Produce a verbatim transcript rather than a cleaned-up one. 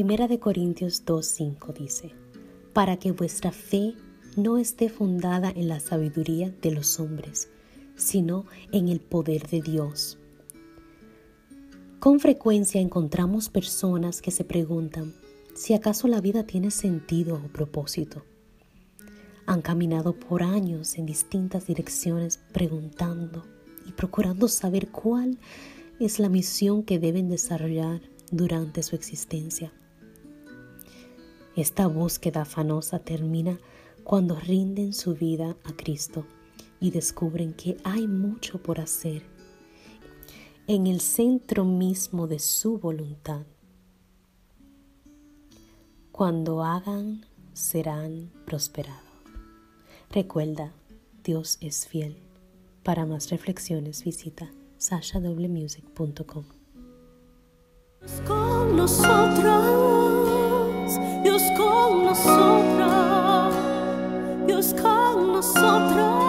Primera de Corintios dos cinco dice: para que vuestra fe no esté fundada en la sabiduría de los hombres, sino en el poder de Dios. Con frecuencia encontramos personas que se preguntan si acaso la vida tiene sentido o propósito. Han caminado por años en distintas direcciones preguntando y procurando saber cuál es la misión que deben desarrollar durante su existencia. Esta búsqueda afanosa termina cuando rinden su vida a Cristo y descubren que hay mucho por hacer en el centro mismo de su voluntad. Cuando hagan, serán prosperados. Recuerda, Dios es fiel. Para más reflexiones visita sasha w music punto com. Dios con nosotros, Dios con nosotros, Dios con nosotros.